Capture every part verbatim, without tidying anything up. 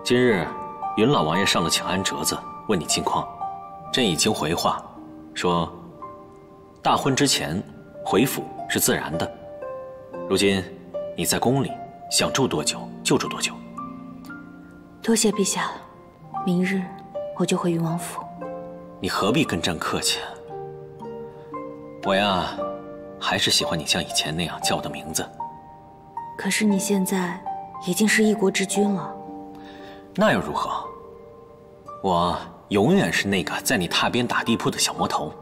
今日云老王爷上了请安折子，问你近况，朕已经回话，说大婚之前回府是自然的。如今你在宫里，想住多久就住多久。 多谢陛下，明日我就回云王府。 你何必跟朕客气啊？我呀，还是喜欢你像以前那样叫我的名字。 可是你现在已经是一国之君了。 那又如何？我永远是那个在你榻边打地铺的小魔头。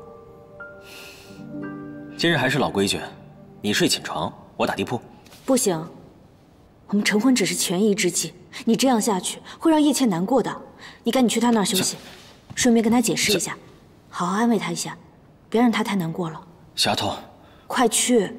今日还是老规矩，你睡寝床，我打地铺。 不行，我们成婚只是权宜之计，你这样下去会让叶倩难过的。你赶紧去她那儿休息，顺便跟她解释一下，好好安慰她一下，别让她太难过了。 丫头， 快去！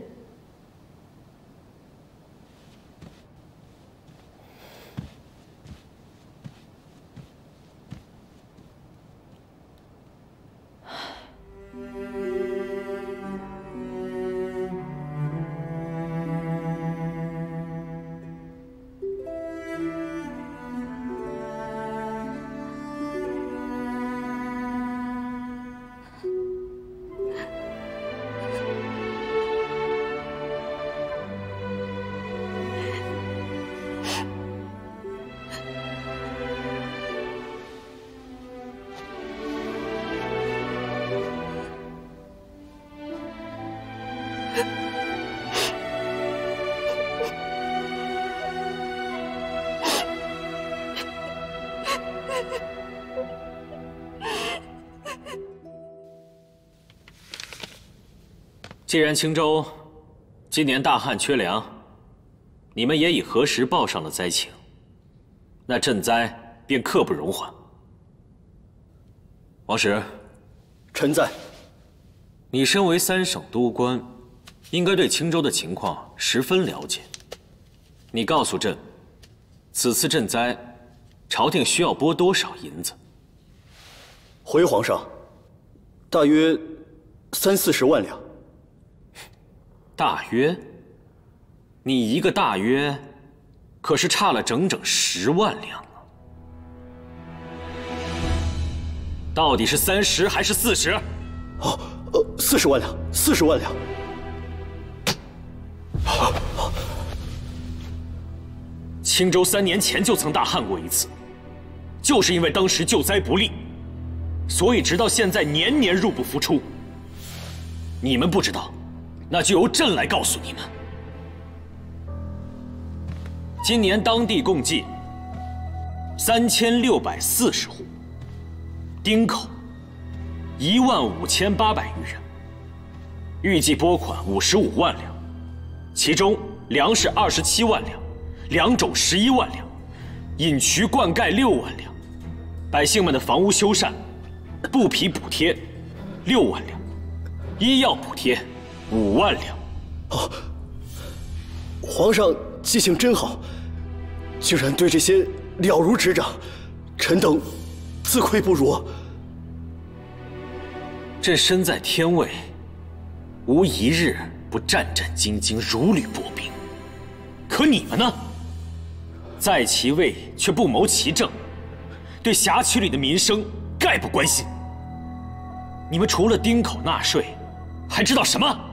既然青州今年大旱缺粮，你们也已何时报上了灾情，那赈灾便刻不容缓。王石， 臣在。 你身为三省督官，应该对青州的情况十分了解。你告诉朕，此次赈灾，朝廷需要拨多少银子？ 回皇上，大约三四十万两。 大约？你一个大约，可是差了整整十万两啊！到底是三十还是四十？ 哦，呃，四十万两，四十万两。 青州三年前就曾大旱过一次，就是因为当时救灾不力，所以直到现在年年入不敷出。你们不知道，那就由朕来告诉你们。今年当地共计三千六百四十户，丁口一万五千八百余人，预计拨款五十五万两，其中粮食二十七万两，良种十一万两，引渠灌溉六万两，百姓们的房屋修缮、布匹补贴六万两，医药补贴五万两。 哦，皇上记性真好，居然对这些了如指掌，臣等自愧不如。 朕身在天位，无一日不战战兢兢、如履薄冰。可你们呢？在其位却不谋其政，对辖区里的民生概不关心。你们除了丁口纳税，还知道什么？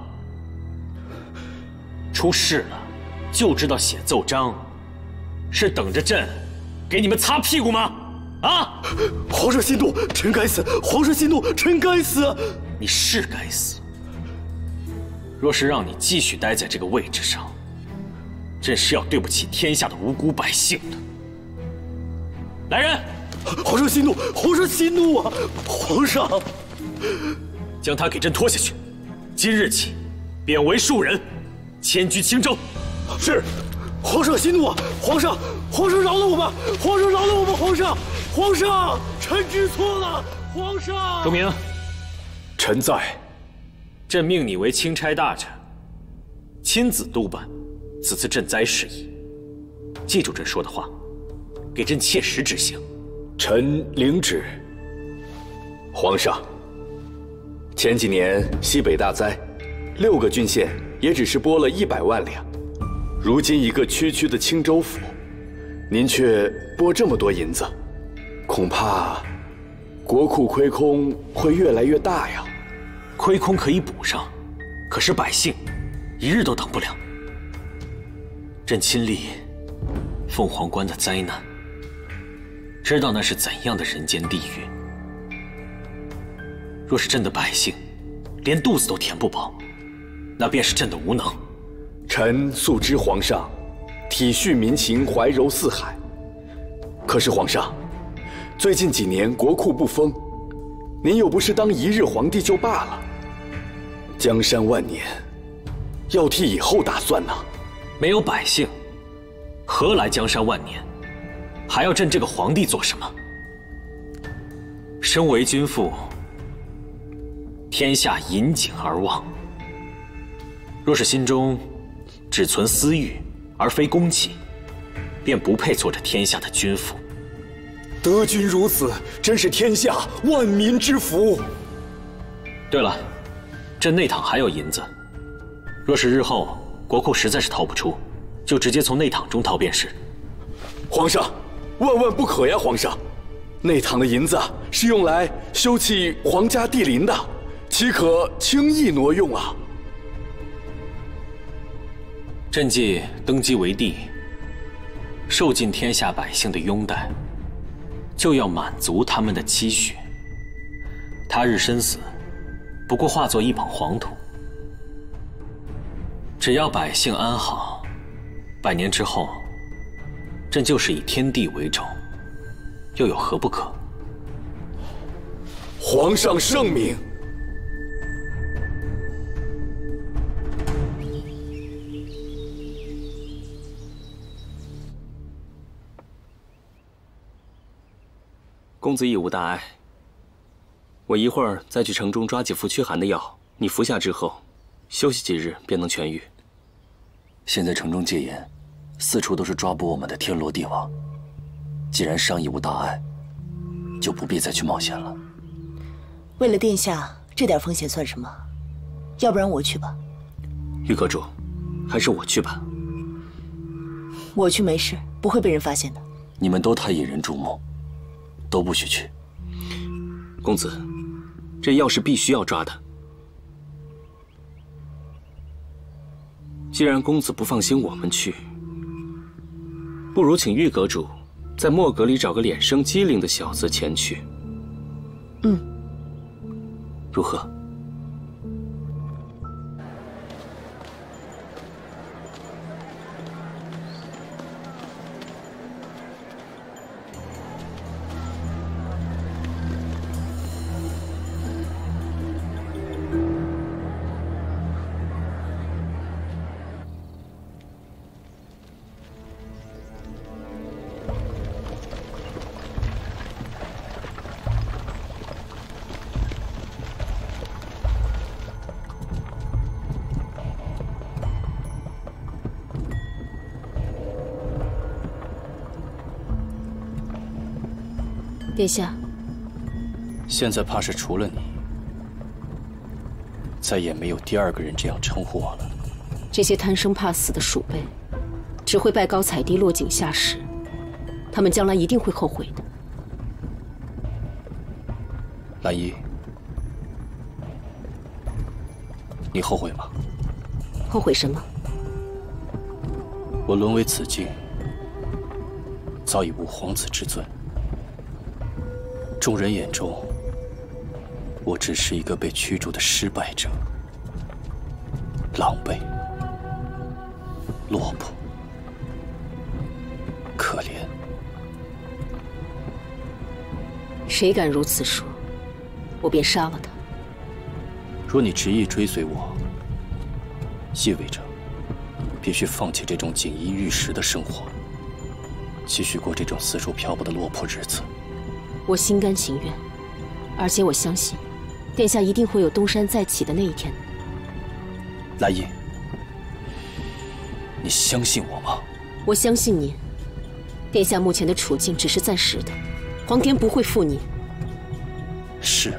出事了就知道写奏章，是等着朕给你们擦屁股吗？啊！ 皇上息怒，臣该死！皇上息怒，臣该死！ 你是该死。若是让你继续待在这个位置上，朕是要对不起天下的无辜百姓的。来人！ 皇上息怒，皇上息怒啊！皇上， 将他给朕拖下去，今日起贬为庶人，迁居青州。 是。皇上息怒啊！皇上，皇上饶了我吧！皇上饶了我吧！皇上，皇上，臣知错了。皇上， 周明， 臣在。 朕命你为钦差大臣，亲自督办此次赈灾事宜。记住朕说的话，给朕切实执行。 臣领旨。皇上，前几年西北大灾，六个郡县也只是拨了一百万两。如今一个区区的青州府， 您却拨这么多银子，恐怕国库亏空会越来越大呀。 亏空可以补上，可是百姓一日都等不了。朕亲历凤凰关的灾难，知道那是怎样的人间地狱。若是朕的百姓连肚子都填不饱，那便是朕的无能。 臣素知皇上体恤民情，怀柔四海。可是皇上，最近几年国库不丰，您又不是当一日皇帝就罢了。江山万年，要替以后打算呢。 没有百姓，何来江山万年？还要朕这个皇帝做什么？身为君父，天下引颈而望。若是心中只存私欲，而非公器，便不配做这天下的君父。 得君如此，真是天下万民之福。 对了，朕内堂还有银子，若是日后国库实在是掏不出，就直接从内堂中掏便是。 皇上，万万不可呀！皇上，内堂的银子是用来修葺皇家帝陵的，岂可轻易挪用啊？ 朕既登基为帝，受尽天下百姓的拥戴，就要满足他们的期许。他日身死，不过化作一捧黄土。只要百姓安好，百年之后，朕就是以天地为重，又有何不可？ 皇上圣明。 公子已无大碍，我一会儿再去城中抓几副驱寒的药，你服下之后，休息几日便能痊愈。 现在城中戒严，四处都是抓捕我们的天罗地网。既然伤已无大碍，就不必再去冒险了。 为了殿下，这点风险算什么？要不然我去吧。 玉阁主，还是我去吧。 我去没事，不会被人发现的。 你们都太引人注目，都不许去。 公子，这药是必须要抓的。既然公子不放心我们去，不如请玉阁主在墨阁里找个脸生机灵的小子前去。 嗯， 如何？ 殿下， 现在怕是除了你，再也没有第二个人这样称呼我了。 这些贪生怕死的鼠辈，只会拜高踩低、落井下石，他们将来一定会后悔的。 兰姨，你后悔吗？ 后悔什么？ 我沦为此境，早已无皇子之尊。众人眼中，我只是一个被驱逐的失败者，狼狈、落魄、可怜。 谁敢如此说，我便杀了他。 若你执意追随我，意味着必须放弃这种锦衣玉食的生活，继续过这种四处漂泊的落魄日子。 我心甘情愿，而且我相信，殿下一定会有东山再起的那一天。 兰姨，你相信我吗？ 我相信您。殿下目前的处境只是暂时的，皇天不会负您。 是，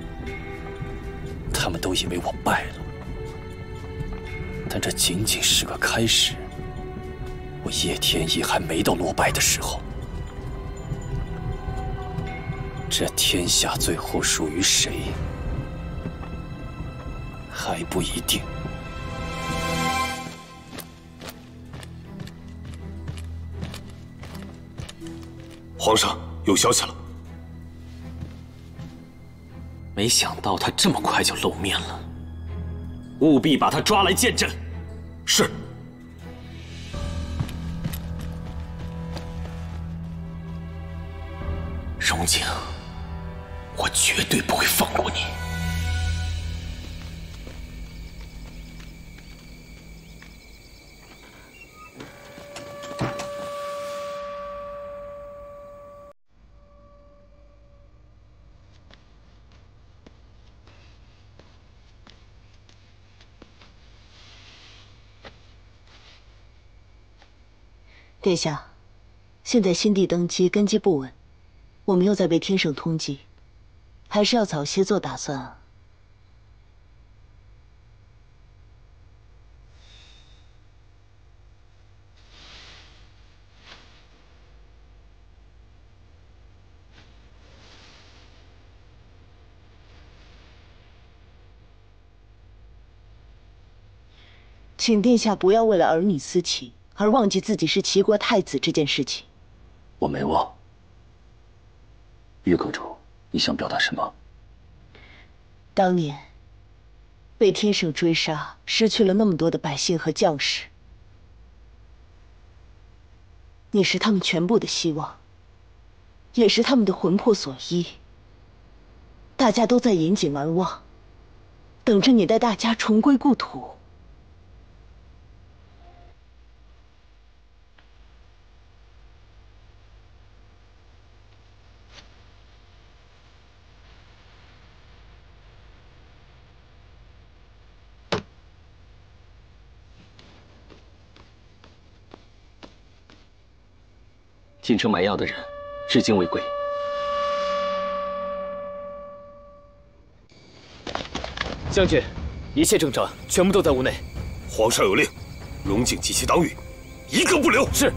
他们都以为我败了，但这仅仅是个开始。我我叶天意还没到落败的时候，这天下最后属于谁，还不一定。 皇上，有消息了。 没想到他这么快就露面了，务必把他抓来见朕。 是。 荣景，我绝对不会放过你。 殿下，现在新帝登基，根基不稳，我们又在被天圣通缉，还是要早些做打算啊。请殿下不要为了儿女私情而忘记自己是齐国太子这件事情。 我没忘。岳阁主，你想表达什么？ 当年被天圣追杀，失去了那么多的百姓和将士，你是他们全部的希望，也是他们的魂魄所依。大家都在引颈而望，等着你带大家重归故土。 进城买药的人，至今未归。 将军，一切正常，全部都在屋内。 皇上有令，荣景及其党羽，一个不留。 是。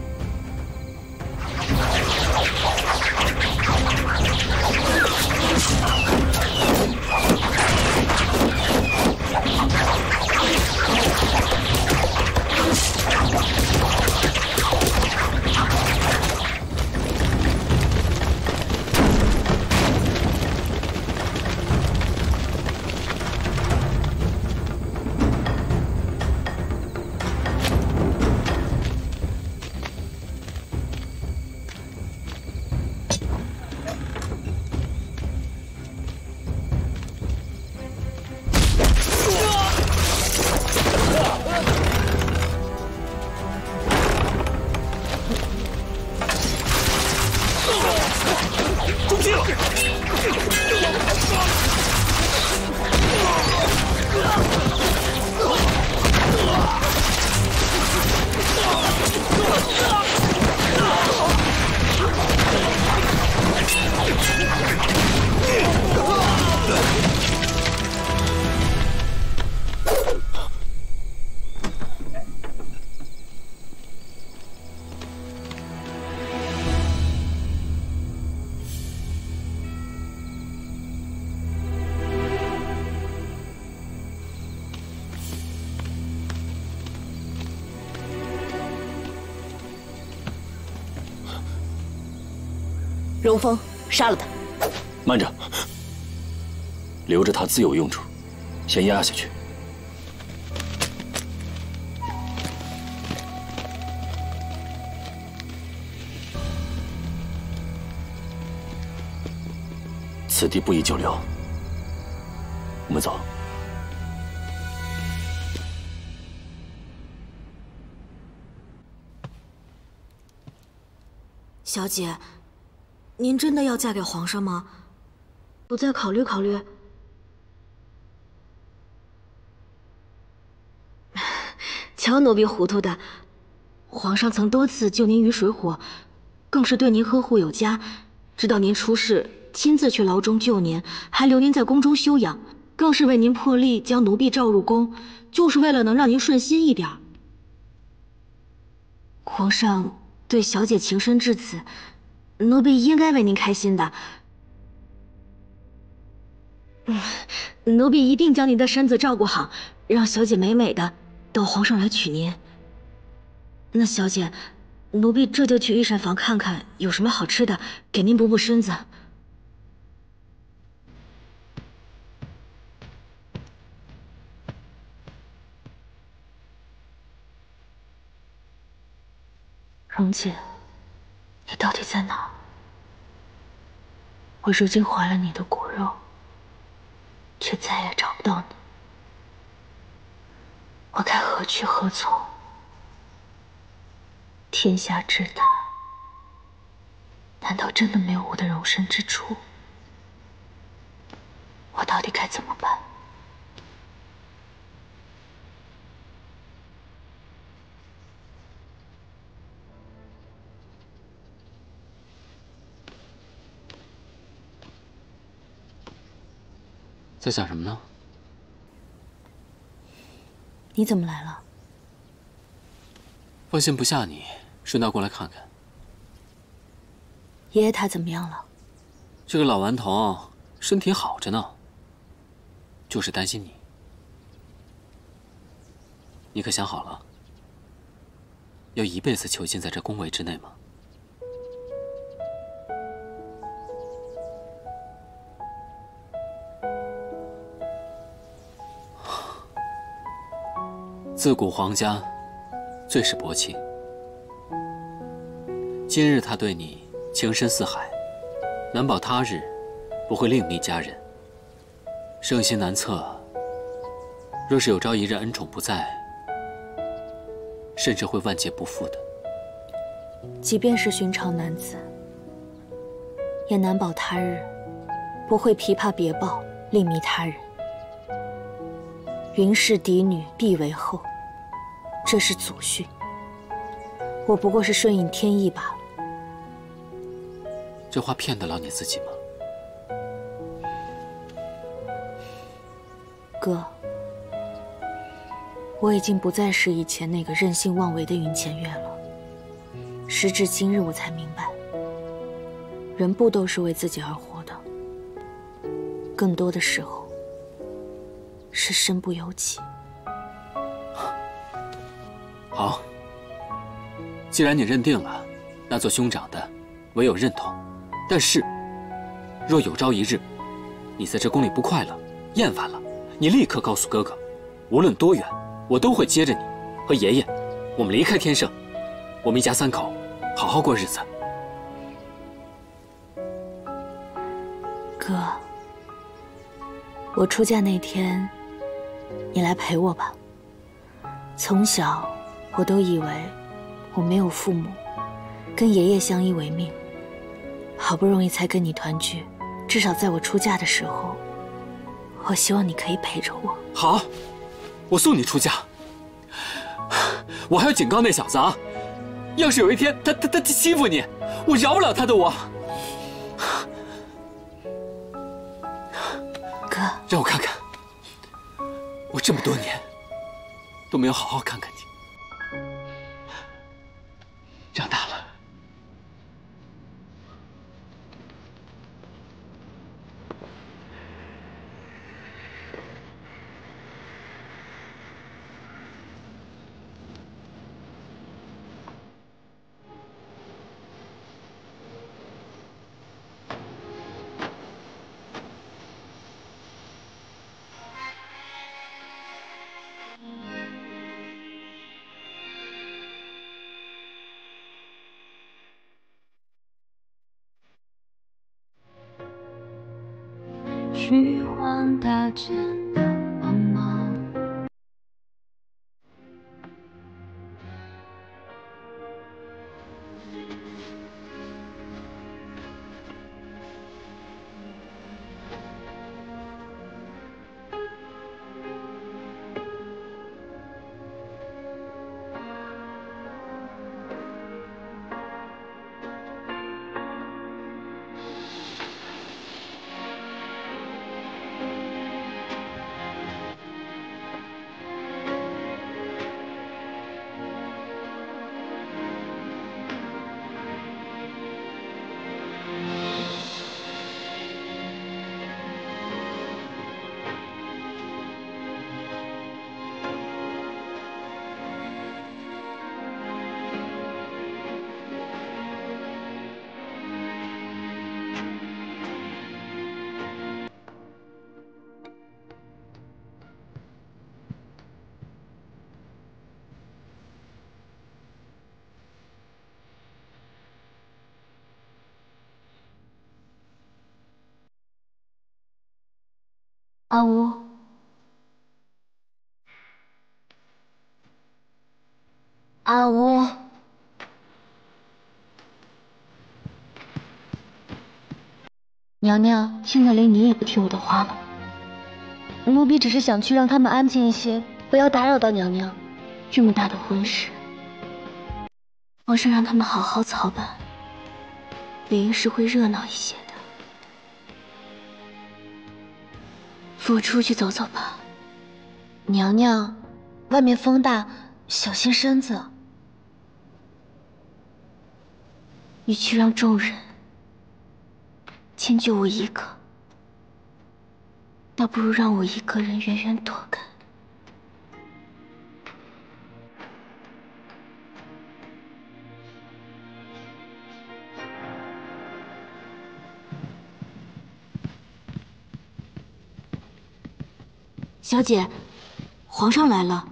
荣丰，杀了他！ 慢着，留着他自有用处，先压下去。此地不宜久留，我们走。 小姐。您真的要嫁给皇上吗？不再考虑考虑？瞧奴婢糊涂的，皇上曾多次救您于水火，更是对您呵护有加，直到您出事，亲自去牢中救您，还留您在宫中休养，更是为您破例将奴婢召入宫，就是为了能让您顺心一点。 皇上对小姐情深至此，奴婢应该为您开心的。嗯，奴婢一定将您的身子照顾好，让小姐美美的等皇上来娶您。那小姐，奴婢这就去御膳房看看有什么好吃的，给您补补身子。蓉姐，你到底在哪？我如今怀了你的骨肉，却再也找不到你，我该何去何从？天下之大，难道真的没有我的容身之处？我到底该怎么办？ 在想什么呢？ 你怎么来了？ 放心不下你，顺道过来看看。 爷爷他怎么样了？ 这个老顽童身体好着呢，就是担心你。你可想好了，要一辈子囚禁在这宫闱之内吗？自古皇家最是薄情，今日他对你情深似海，难保他日不会另觅佳人。圣心难测，若是有朝一日恩宠不在，甚至会万劫不复的。 即便是寻常男子，也难保他日不会琵琶别抱，另觅他人。云氏嫡女必为后，这是祖训。我不过是顺应天意罢了。 这话骗得了你自己吗？ 哥，我已经不再是以前那个任性妄为的云前月了。时至今日，我才明白，人不都是为自己而活的，更多的时候是身不由己。 好，既然你认定了，那做兄长的唯有认同。但是，若有朝一日，你在这宫里不快乐、厌烦了，你立刻告诉哥哥，无论多远，我都会接着你和爷爷，我们离开天圣，我们一家三口好好过日子。 哥，我出嫁那天，你来陪我吧。从小，我都以为我没有父母，跟爷爷相依为命，好不容易才跟你团聚。至少在我出嫁的时候，我希望你可以陪着我。 好，我送你出嫁。我还要警告那小子啊，要是有一天他他他欺负你，我饶不了他的我。 哥， 让我看看，我这么多年都没有好好看看你。长大了， 虚晃大剑的茫茫， 阿乌，阿乌，娘娘，现在连你也不听我的话了。奴婢只是想去让他们安静一些，不要打扰到娘娘。这么大的婚事，皇上让他们好好操办，理应是会热闹一些的。 扶我出去走走吧，娘娘，外面风大，小心身子。与其让众人迁就我一个，倒不如让我一个人远远躲开。小姐，皇上来了。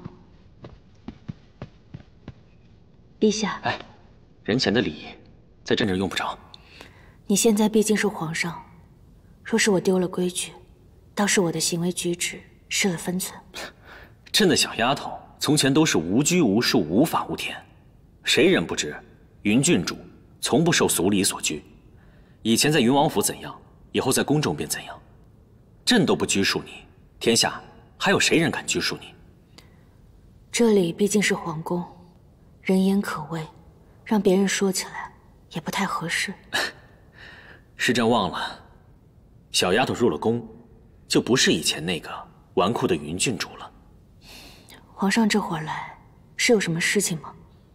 陛下， 哎，人前的礼，在朕这儿用不着。 你现在毕竟是皇上，若是我丢了规矩，倒是我的行为举止失了分寸。 朕的小丫头从前都是无拘无束、无法无天，谁人不知云郡主从不受俗礼所拘。以前在云王府怎样，以后在宫中便怎样。朕都不拘束你，天下 还有谁人敢拘束你？ 这里毕竟是皇宫，人言可畏，让别人说起来也不太合适。 是朕忘了，小丫头入了宫，就不是以前那个纨绔的云郡主了。 皇上这会儿来，是有什么事情吗？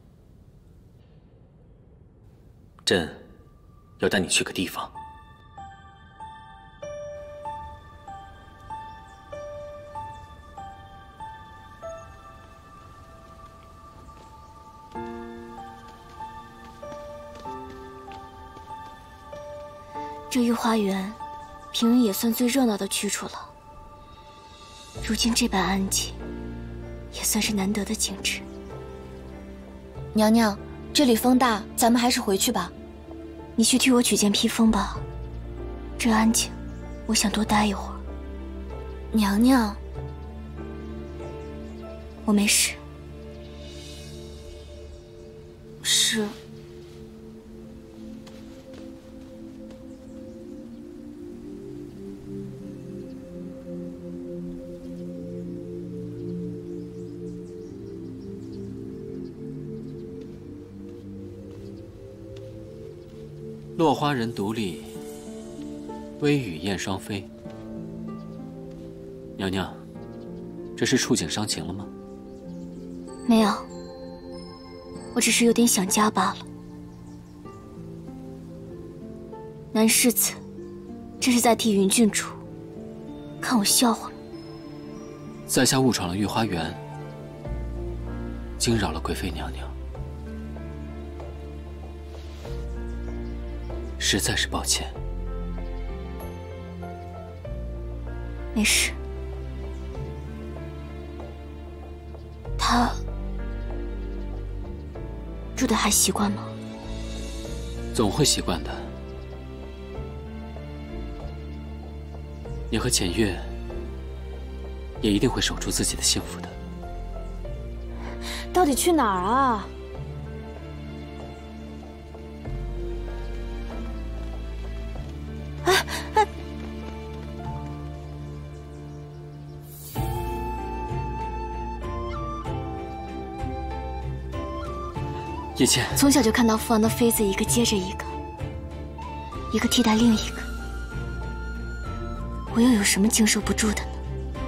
朕要带你去个地方。 这御花园，平日也算最热闹的去处了。如今这般安静，也算是难得的景致。娘娘，这里风大，咱们还是回去吧。你去替我取件披风吧。这安静，我想多待一会儿。娘娘，我没事。是。 落花人独立，微雨燕双飞。娘娘，这是触景伤情了吗？ 没有，我只是有点想家罢了。南世子，这是在替云郡主看我笑话吗？ 在下误闯了御花园，惊扰了贵妃娘娘。 实在是抱歉。 没事。他住的还习惯吗？ 总会习惯的。你和浅月也一定会守住自己的幸福的。 到底去哪儿啊？ 叶倩， 从小就看到父王的妃子一个接着一个，一个替代另一个，我又有什么经受不住的呢？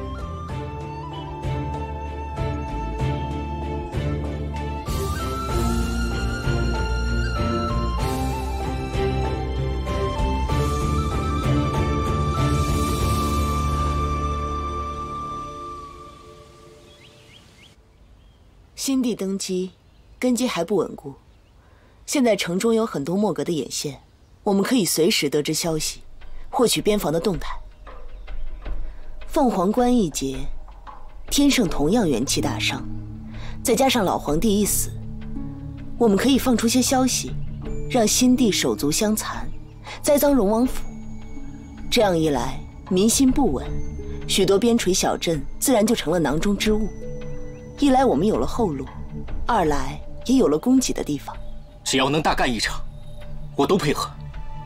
新帝登基。 根基还不稳固，现在城中有很多莫格的眼线，我们可以随时得知消息，获取边防的动态。凤凰关一劫，天圣同样元气大伤，再加上老皇帝一死，我们可以放出些消息，让新帝手足相残，栽赃荣王府。这样一来，民心不稳， 许多边陲小镇自然就成了囊中之物。一来我们有了后路，二来也有了供给的地方。 只要能大干一场，我都配合。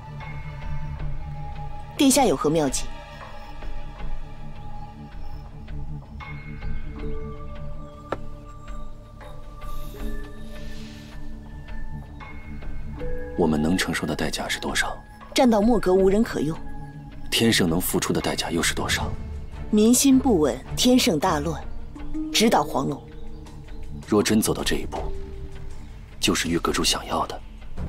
殿下有何妙计？ 我们能承受的代价是多少？ 战到莫格无人可用。 天圣能付出的代价又是多少？ 民心不稳，天圣大乱，直捣黄龙。 若真走到这一步，就是玉阁主想要的。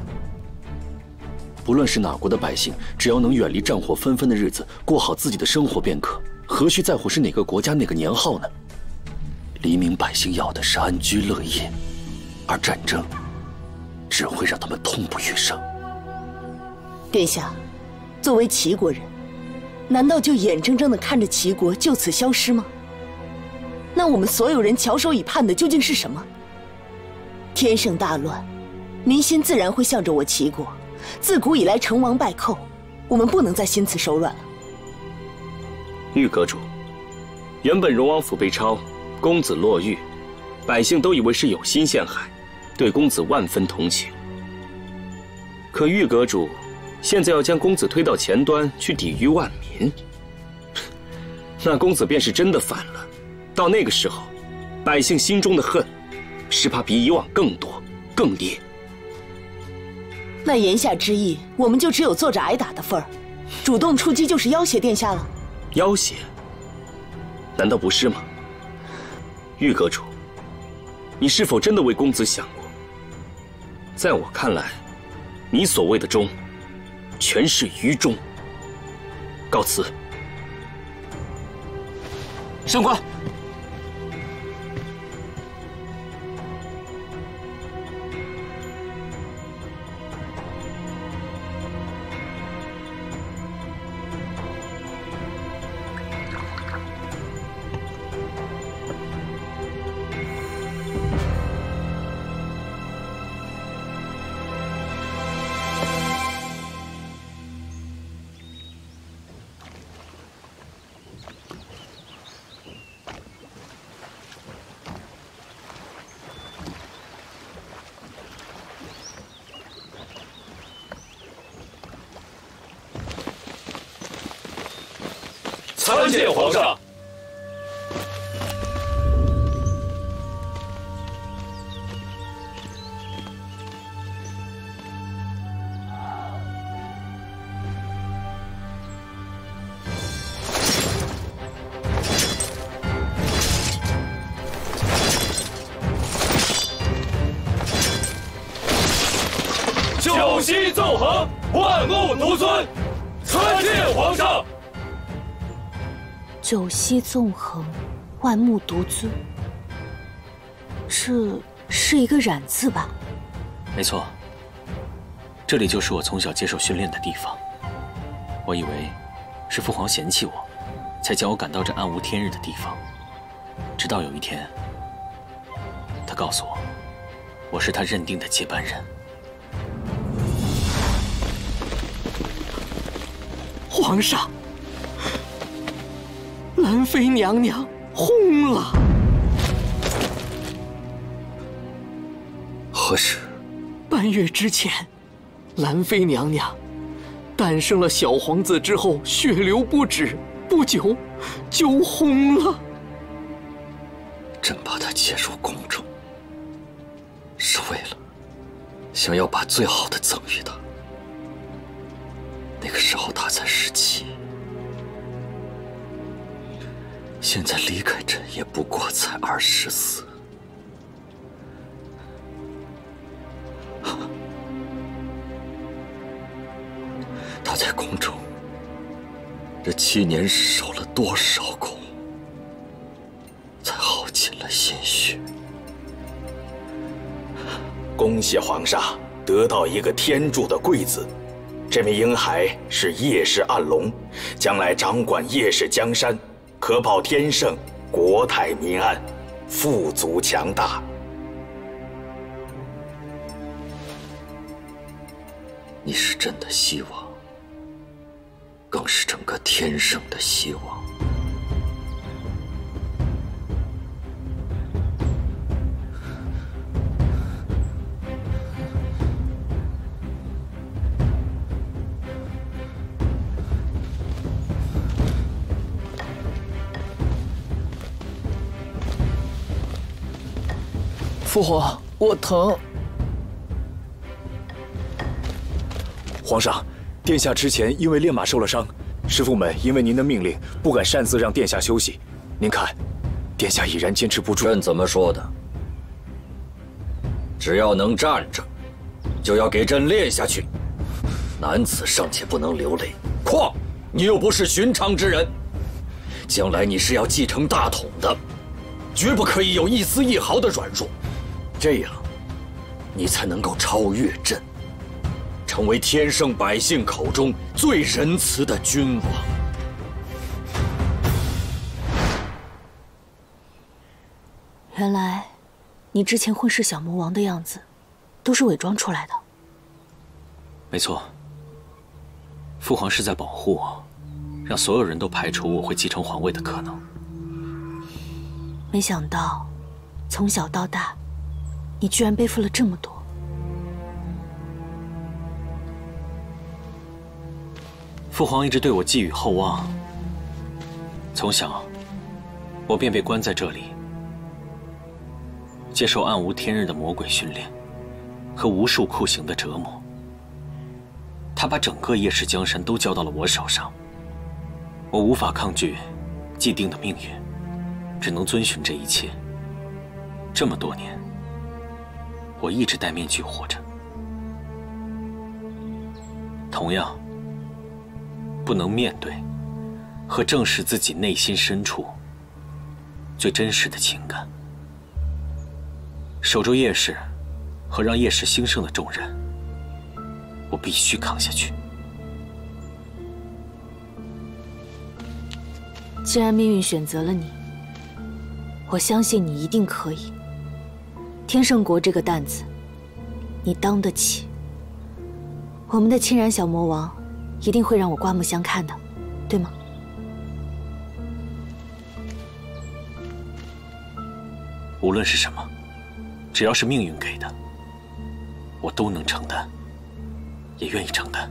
不论是哪国的百姓，只要能远离战火纷纷的日子，过好自己的生活便可，何须在乎是哪个国家哪个年号呢？黎民百姓要的是安居乐业，而战争只会让他们痛不欲生。 殿下，作为齐国人，难道就眼睁睁地看着齐国就此消失吗？那我们所有人翘首以盼的究竟是什么？天圣大乱，民心自然会向着我齐国。自古以来成王败寇，我们不能再心慈手软了。 玉阁主，原本荣王府被抄，公子落狱，百姓都以为是有心陷害，对公子万分同情。可玉阁主现在要将公子推到前端去抵御万民，那公子便是真的反了。到那个时候，百姓心中的恨，只怕比以往更多、更烈。 那言下之意，我们就只有坐着挨打的份儿，主动出击就是要挟殿下了。 要挟？难道不是吗？玉阁主，你是否真的为公子想过？在我看来，你所谓的忠，全是愚忠。告辞。 上官。 参见皇上。九溪纵横，万物独尊。参见皇上。 九溪纵横，万木独尊，这是一个染字吧？ 没错，这里就是我从小接受训练的地方。我以为是父皇嫌弃我，才将我赶到这暗无天日的地方。直到有一天，他告诉我，我是他认定的接班人。 皇上，兰妃娘娘轰了。 何时？ 半月之前，兰妃娘娘诞生了小皇子之后，血流不止，不久就轰了。 朕把她接入宫中，是为了想要把最好的赠予她。那个时候她才十七，现在离开朕也不过才二十四。她在宫中这七年受了多少苦，才耗尽了心血。 恭喜皇上得到一个天助的贵子。这名婴孩是叶氏暗龙，将来掌管叶氏江山，可保天圣国泰民安，富足强大。 你是朕的希望，更是整个天圣的希望。 父皇，我疼。 皇上，殿下之前因为练马受了伤，师傅们因为您的命令，不敢擅自让殿下休息。您看，殿下已然坚持不住。 朕怎么说的？只要能站着，就要给朕练下去。男子尚且不能流泪，况你又不是寻常之人。将来你是要继承大统的，绝不可以有一丝一毫的软弱。这样，你才能够超越朕，成为天圣百姓口中最仁慈的君王。 原来，你之前混世小魔王的样子，都是伪装出来的。 没错，父皇是在保护我，让所有人都排除我会继承皇位的可能。 没想到，从小到大，你居然背负了这么多。 父皇一直对我寄予厚望，从小，我便被关在这里，接受暗无天日的魔鬼训练，和无数酷刑的折磨。他把整个叶氏江山都交到了我手上，我无法抗拒既定的命运，只能遵循这一切。这么多年，我一直戴面具活着，同样不能面对和正视自己内心深处最真实的情感。守住叶氏和让叶氏兴盛的重任，我必须扛下去。 既然命运选择了你，我相信你一定可以。天圣国这个担子，你当得起。我们的亲然小魔王一定会让我刮目相看的，对吗？ 无论是什么，只要是命运给的，我都能承担，也愿意承担。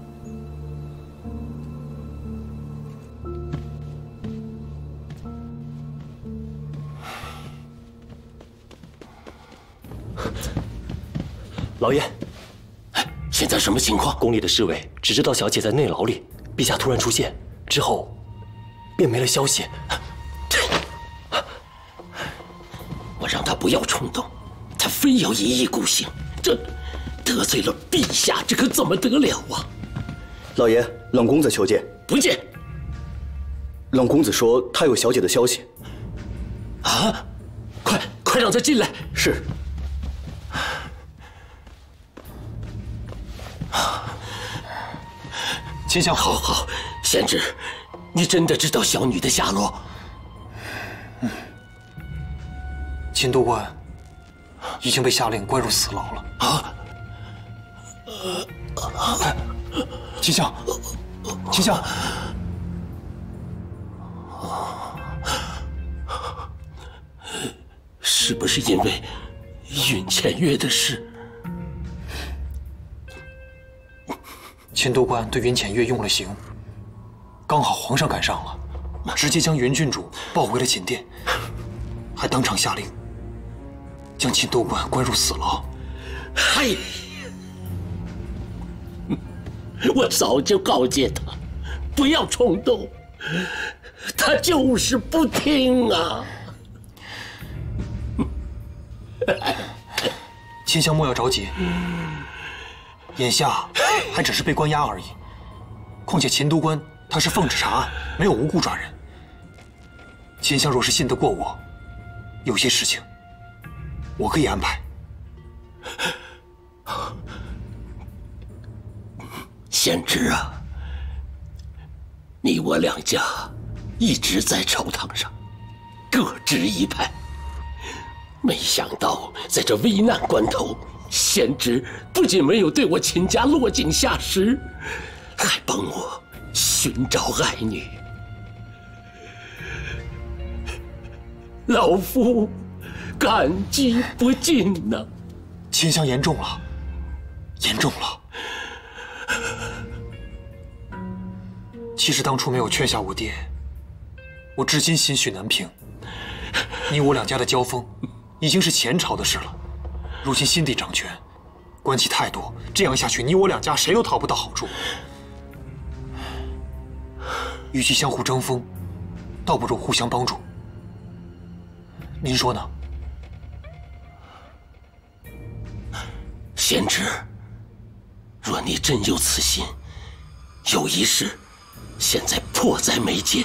老爷，现在什么情况？宫里的侍卫只知道小姐在内牢里，陛下突然出现之后，便没了消息。 我让他不要冲动，他非要一意孤行，这得罪了陛下，这可怎么得了啊？ 老爷，冷公子求见。 不见。 冷公子说他有小姐的消息。 啊！快快让他进来。 是。 秦相，好好，贤侄，你真的知道小女的下落？ 嗯，秦都官已经被下令关入死牢了。啊！哎，秦相，秦相， 是不是因为允前月的事？ 秦都官对云浅月用了刑，刚好皇上赶上了，直接将云郡主抱回了寝殿，还当场下令将秦都官关入死牢。 嗨！我早就告诫他不要冲动，他就是不听啊！ 秦相莫要着急。眼下还只是被关押而已，况且秦都官他是奉旨查案，没有无故抓人。秦相若是信得过我，有些事情我可以安排。 贤侄啊，你我两家一直在朝堂上各执一派，没想到在这危难关头，贤侄不仅没有对我秦家落井下石，还帮我寻找爱女。老夫感激不尽呐、啊！ 秦相严重了，严重了。其实当初没有劝下我爹，我至今心绪难平。你我两家的交锋， 已经是前朝的事了。如今新帝掌权，关系太多，这样下去，你我两家谁都讨不到好处。与其相互争锋，倒不如互相帮助。您说呢？ 贤侄，若你真有此心，有一事现在迫在眉睫。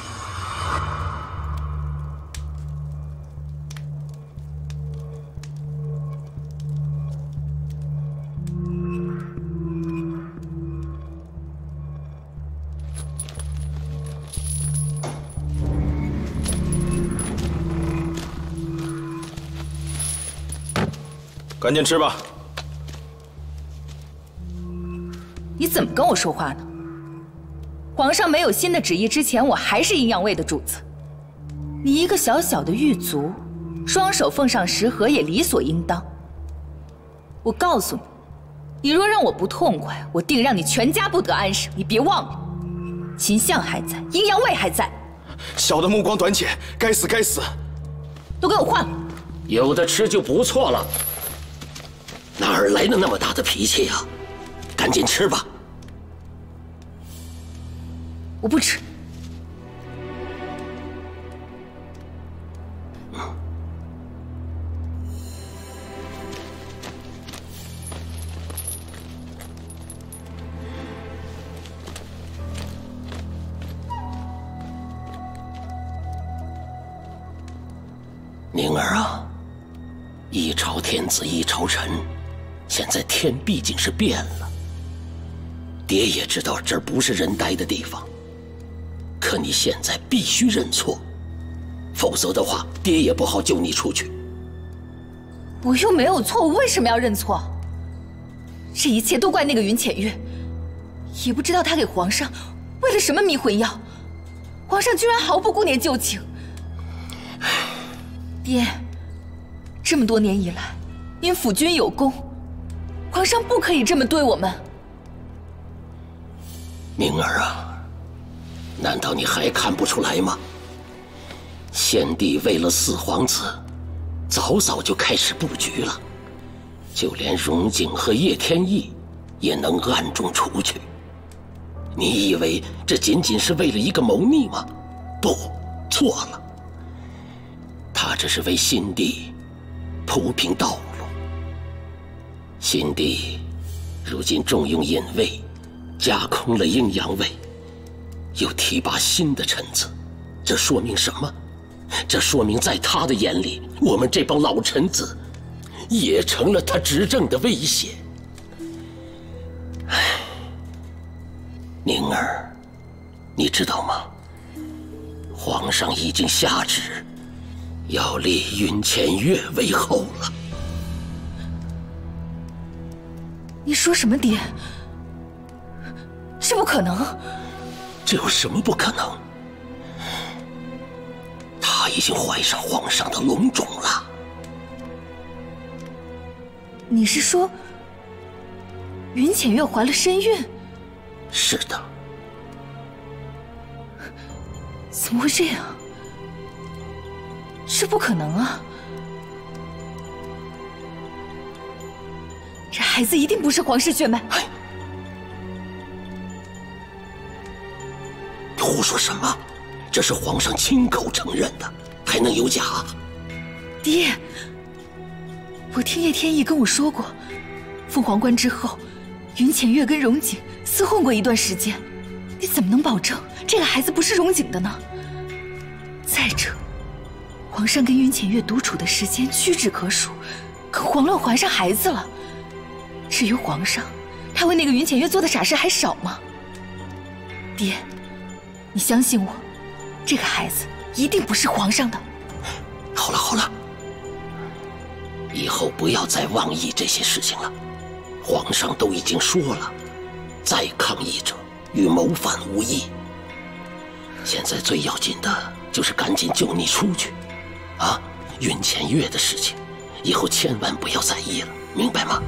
赶紧吃吧。 你怎么跟我说话呢？皇上没有新的旨意之前，我还是阴阳卫的主子。你一个小小的狱卒，双手奉上食盒也理所应当。我告诉你，你若让我不痛快，我定让你全家不得安生。你别忘了，秦相还在，阴阳卫还在。 小的目光短浅，该死该死！ 都给我换！ 有的吃就不错了。哪儿来的那么大的脾气呀？赶紧吃吧。 我不吃。 宁儿啊，一朝天子一朝臣，现在天毕竟是变了。爹也知道这儿不是人待的地方，可你现在必须认错，否则的话，爹也不好救你出去。 我又没有错，我为什么要认错？这一切都怪那个云浅月，也不知道他给皇上喂了什么迷魂药，皇上居然毫不顾念旧情。爹，这么多年以来，您辅君有功，皇上不可以这么对我们。 宁儿啊，难道你还看不出来吗？先帝为了四皇子，早早就开始布局了，就连荣景和叶天意也能暗中除去。你以为这仅仅是为了一个谋逆吗？不，错了。他这是为新帝铺平道路。新帝如今重用隐卫，架空了阴阳卫，又提拔新的臣子，这说明什么？这说明在他的眼里，我们这帮老臣子也成了他执政的威胁。唉，宁儿，你知道吗？皇上已经下旨，要立云浅月为后了。 你说什么，爹？这不可能！ 这有什么不可能？他已经怀上皇上的龙种了。 你是说，云浅月怀了身孕？ 是的。 怎么会这样？这不可能啊！这孩子一定不是皇室血脉。 你胡说什么？这是皇上亲口承认的，还能有假？ 爹，我听叶天意跟我说过，凤凰关之后，云浅月跟荣景厮混过一段时间。你怎么能保证这个孩子不是荣景的呢？再者，皇上跟云浅月独处的时间屈指可数，更遑论怀上孩子了。至于皇上，他为那个云浅月做的傻事还少吗？爹，你相信我，这个孩子一定不是皇上的。 好了好了，以后不要再妄议这些事情了。皇上都已经说了，再抗议者与谋反无异。现在最要紧的就是赶紧救你出去，啊，云浅月的事情，以后千万不要在意了，明白吗？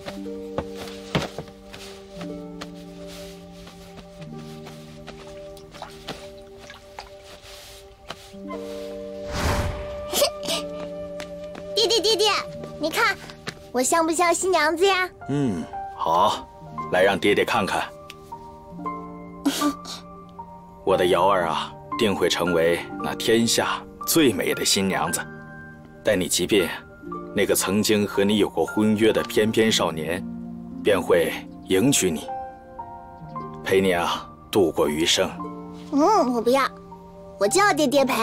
弟弟弟弟，你看我像不像新娘子呀？ 嗯，好，来让爹爹看看。我的瑶儿啊，定会成为那天下最美的新娘子。待你即便那个曾经和你有过婚约的翩翩少年，便会迎娶你，陪你啊度过余生。 嗯，我不要，我就要爹爹陪。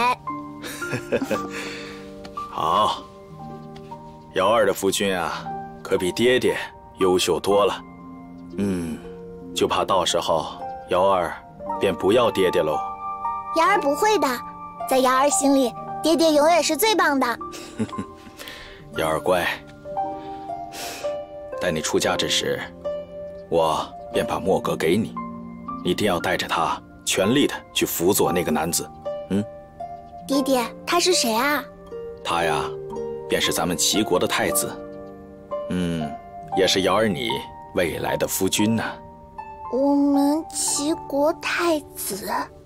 好，瑶儿的夫君啊，可比爹爹优秀多了。嗯，就怕到时候瑶儿便不要爹爹喽。 瑶儿不会的，在瑶儿心里，爹爹永远是最棒的。 瑶儿乖，待你出嫁之时，我便把墨格给你，你一定要带着他全力的去辅佐那个男子。嗯， 爹爹，他是谁啊？ 他呀，便是咱们齐国的太子，嗯，也是瑶儿你未来的夫君呢。 我们齐国太子。